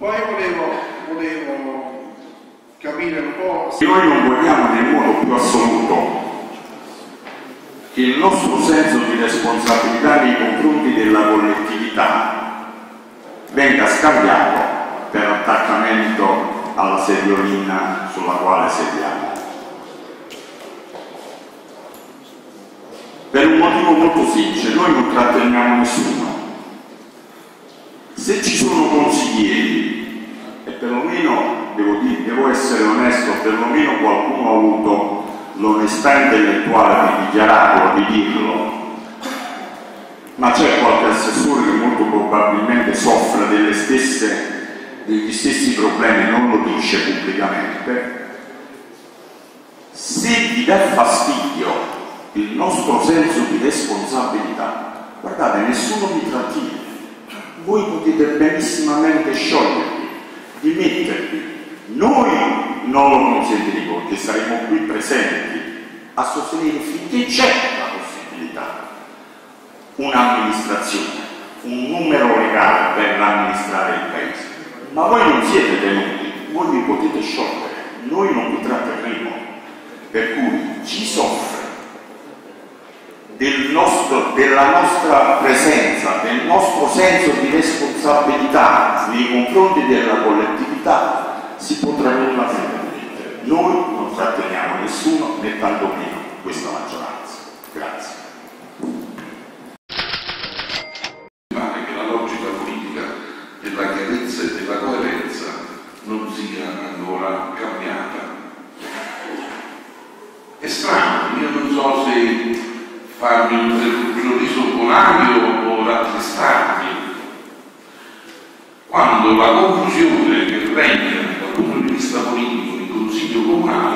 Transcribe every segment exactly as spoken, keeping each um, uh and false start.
Poi volevo, volevo capire un po'... Se noi non vogliamo nel modo più assoluto che il nostro senso di responsabilità nei confronti della collettività venga scambiato per attaccamento alla sediolina sulla quale sediamo. Per un motivo molto semplice, noi non tratteniamo nessuno. Se ci sono consiglieri, e perlomeno, devo, dire, devo essere onesto, perlomeno qualcuno ha avuto l'onestà intellettuale di dichiararlo, di dirlo, ma c'è qualche assessore che molto probabilmente soffre delle stesse, degli stessi problemi, non lo dice pubblicamente. Se vi dà fastidio il nostro senso di responsabilità, guardate, nessuno vi trattiene. Voi potete benissimamente sciogliervi, dimettervi. Noi non lo consentiremo, perché saremo qui presenti a sostenere finché c'è la possibilità un'amministrazione, un numero legale per amministrare il paese. Ma voi non siete tenuti, voi vi potete sciogliere, noi non vi tratterremo. Per cui chi soffre Del nostro, della nostra presenza, del nostro senso di responsabilità nei confronti della collettività si potrà nulla permettere. Noi non tratteniamo nessuno, né tantomeno questa maggioranza. Grazie. Pare che la logica politica della chiarezza e della coerenza non sia ancora cambiata. È strano, io non so se farmi un sorriso bonario o rattristarmi, quando la confusione che regna dal punto di vista politico in Consiglio Comunale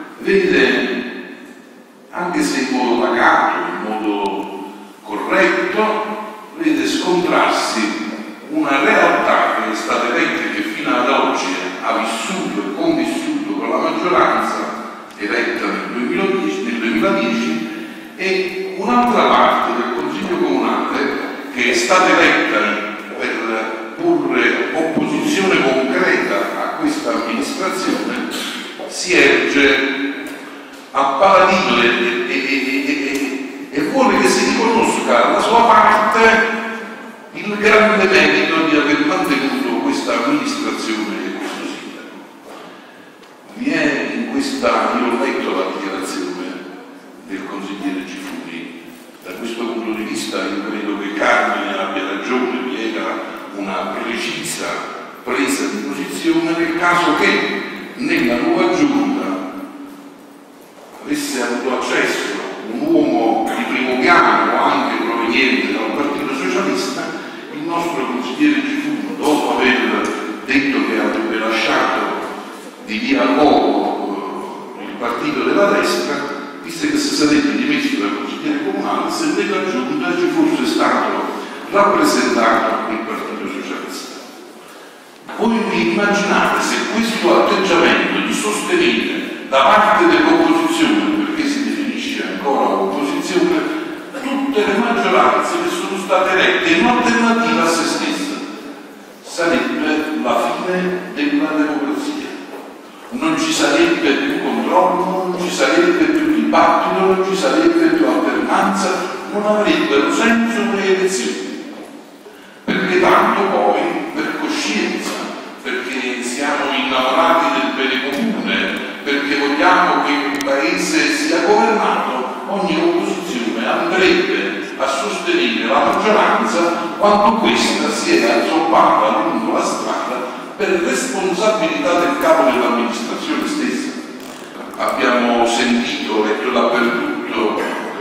vede, anche se in modo pacato, in modo corretto, vede scontrarsi una realtà che è stata eletta e che fino ad oggi ha vissuto e convissuto con la maggioranza eletta nel duemiladieci, nel duemiladieci e un'altra parte del Consiglio Comunale che è stata eletta per porre opposizione concreta a questa amministrazione si erge a paladino e, e, e, e, e vuole che si riconosca alla sua parte il grande merito di aver mantenuto questa amministrazione e questo sindaco. Vi è in questa, io ho letto la dichiarazione del consigliere Gifuni. Da questo punto di vista io credo che Carmine abbia ragione, vi era una precisa presa di posizione nel caso che nella nuova giunta avesse avuto accesso un uomo di primo piano, anche proveniente dal Partito Socialista, il nostro consigliere Gifuni, dopo aver detto che avrebbe lasciato di via poco il partito della destra, disse che si sarebbe dimesso dal consigliere comunale se nella giunta ci fosse stato rappresentato il Partito Socialista. Voi vi immaginate se questo atteggiamento di sostenere da parte dell'opposizione, perché si definisce ancora opposizione, tutte le maggioranze che sono state elette in alternativa a se stesse, sarebbe la fine della democrazia. Non ci sarebbe più controllo, non ci sarebbe più dibattito, non ci sarebbe più alternanza, non avrebbero senso le elezioni. Perché tanto poi, per coscienza, perché siamo innamorati del bene comune, perché vogliamo che il Paese sia governato, ogni opposizione andrebbe a sostenere la maggioranza quando questa si è azzoppata lungo la strada per responsabilità del capo dell'amministrazione stessa. Abbiamo sentito, letto dappertutto,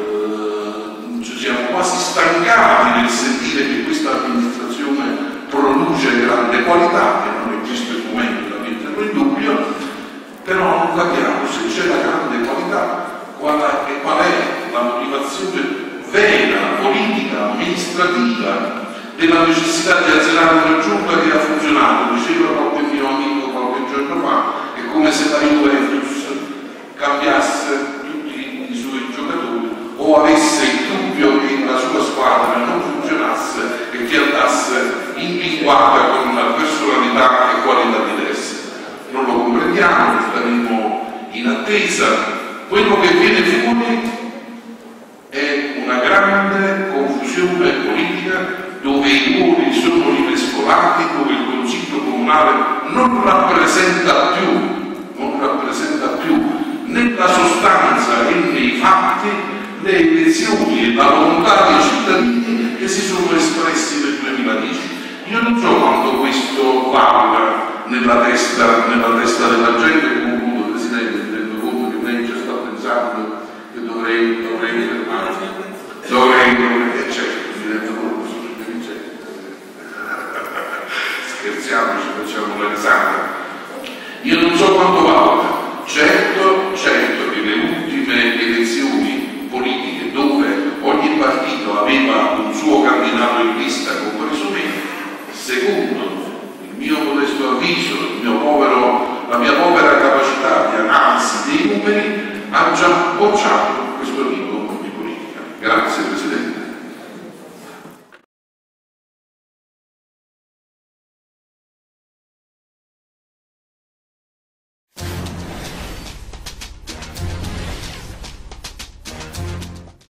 eh, ci siamo quasi stancati nel sentire che questa amministrazione produce grande qualità, che non esiste il momento da metterlo in dubbio, però non capiamo se c'è la grande qualità, qual è, qual è la motivazione vera, politica, amministrativa, della necessità di azzerare una giunta che ha funzionato. Diceva qualche mio amico qualche giorno fa, è come se la Juventus cambiasse tutti i suoi giocatori o avesse il dubbio che la sua squadra non funzionasse e che andasse impinguata con una personalità quantità e qualità diverse. Non lo comprendiamo, staremo in attesa. Quello che viene fuori è una grande confusione politica, dove i ruoli sono rimescolati, dove il Consiglio Comunale non rappresenta più, non rappresenta più nella sostanza e nei fatti le elezioni e la volontà dei cittadini che si sono espressi nel duemiladieci. Io non so quanto questo valga nella testa, nella testa della gente. Concludo, Presidente, mi rendo conto che lei già sta pensando che dovrei, dovrei fermarmi. Dovrei, dovrei, certo, mi rendo conto, sono intelligente. Scherziamoci, facciamo la risata. Io non so quanto valga. Certo, certo che le ultime elezioni politiche, dove ogni partito aveva un suo candidato in lista, compreso me, secondo il mio modesto avviso, il mio povero, la mia povera capacità di analisi dei numeri, ha già bocciato questo tipo di politica. Grazie Presidente.